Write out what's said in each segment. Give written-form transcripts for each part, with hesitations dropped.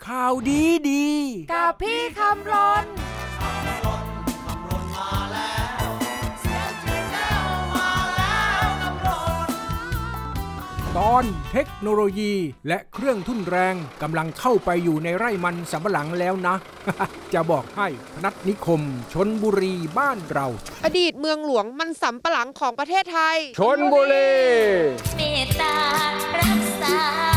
ข่าวดีกับพี่คำรณตอนเทคโนโลยีและเครื่องทุ่นแรงกำลังเข้าไปอยู่ในไร่มันสำปะหลังแล้วนะ จะบอกให้พนัสนิคมชลบุรีบ้านเราอดีตเมืองหลวงมันสำปะหลังของประเทศไทยชลบุรีเมตตารักษา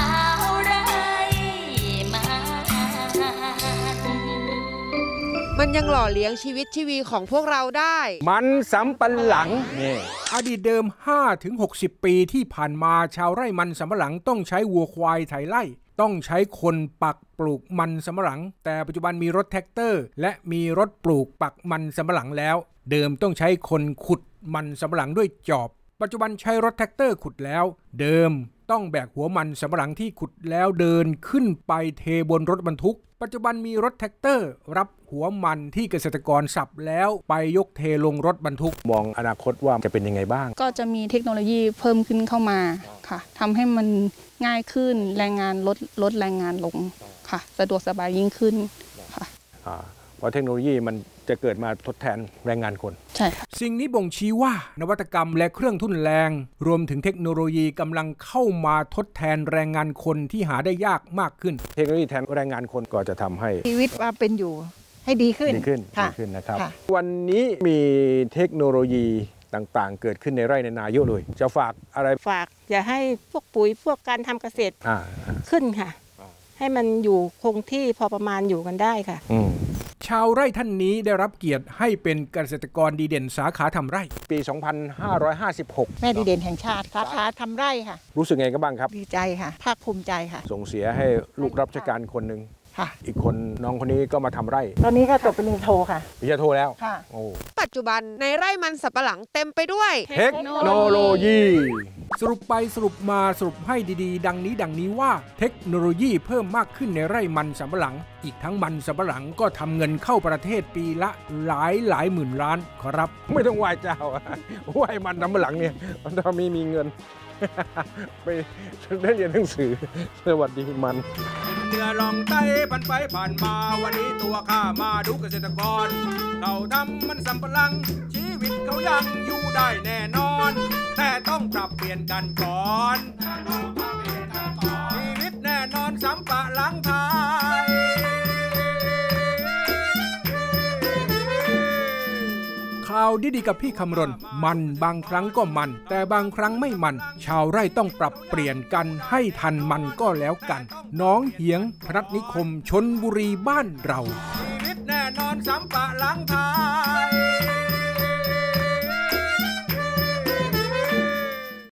มันยังหล่อเลี้ยงชีวิตชีวีของพวกเราได้มันสำปะหลังนี่อดีตเดิม 5-60 ปีที่ผ่านมาชาวไร่มันสำปะหลังต้องใช้วัวควายไถไร่ต้องใช้คนปักปลูกมันสำปะหลังแต่ปัจจุบันมีรถแท็กเตอร์และมีรถปลูกปักมันสำปะหลังแล้วเดิมต้องใช้คนขุดมันสำปะหลังด้วยจอบปัจจุบันใช้รถแท็กเตอร์ขุดแล้วเดิมต้องแบกหัวมันสำปะหลังที่ขุดแล้วเดินขึ้นไปเทบนรถบรรทุกปัจจุบันมีรถแท็กเตอร์รับหัวมันที่เกษตรกรสับแล้วไปยกเทลงรถบรรทุกมองอนาคตว่าจะเป็นยังไงบ้างก็จะมีเทคโนโลยีเพิ่มขึ้นเข้ามาค่ะทำให้มันง่ายขึ้นแรงงานลดแรงงานลงค่ะสะดวกสบายยิ่งขึ้นค่ะเพราะเทคโนโลยีมันจะเกิดมาทดแทนแรงงานคนใช่ค่ะสิ่งนี้บ่งชี้ว่านวัตกรรมและเครื่องทุ่นแรงรวมถึงเทคโนโลยีกำลังเข้ามาทดแทนแรงงานคนที่หาได้ยากมากขึ้นเทคโนโลยีแทนแรงงานคนก็จะทำให้ชีวิตว่าเป็นอยู่ให้ดีขึ้นนะครับวันนี้มีเทคโนโลยีต่างๆเกิดขึ้นในไร่ในนาเยอะเลยจะฝากอะไรฝากอย่าให้พวกปุ๋ยพวกการทำเกษตรขึ้นค่ะให้มันอยู่คงที่พอประมาณอยู่กันได้ค่ะชาวไร่ท่านนี้ได้รับเกียรติให้เป็นเกษตรกรดีเด่นสาขาทำไร่ปี 2556 แม่ดีเด่นแห่งชาติสาขาทำไร่ค่ะรู้สึกไงกันบ้างครับดีใจค่ะภาคภูมิใจค่ะส่งเสียให้ลูกรับราชการคนหนึ่งอีกคนน้องคนนี้ก็มาทำไร่ตอนนี้ก็จบปริญญาโทค่ะปริญญาโทแล้วโอ้ปัจจุบันในไร่มันสำปะหลังเต็มไปด้วยเทคโนโลยีสรุปไปสรุปมาสรุปให้ดีๆดังนี้ว่าเทคโนโลยีเพิ่มมากขึ้นในไร่มันสำปะหลังอีกทั้งมันสำปะหลังก็ทำเงินเข้าประเทศปีละหลายหมื่นล้านครับไม่ต้องไหว้เจ้าไหว้มันสำปะหลังเนี่ยถ้ามีเงินไปได้เรียนหนังสือสวัสดีมันเรือลองไต้ผ่านไปผ่านมาวันนี้ตัวข้ามาดูเกษตรกรเขาทำมันสำปะหลังชีวิตเขายังอยู่ได้แน่นอนแต่ต้องปรับเปลี่ยนกันก่อนชีวิตแน่นอนสำปะหลังไทยข่าวดีๆกับพี่คำรณมันบางครั้งก็มันแต่บางครั้งไม่มันชาวไร่ต้องปรับเปลี่ยนกันให้ทันมันก็แล้วกันน้องเหียงพนัสนิคมชลบุรีบ้านเราชีวิตแน่นอนสำปะหลังไทย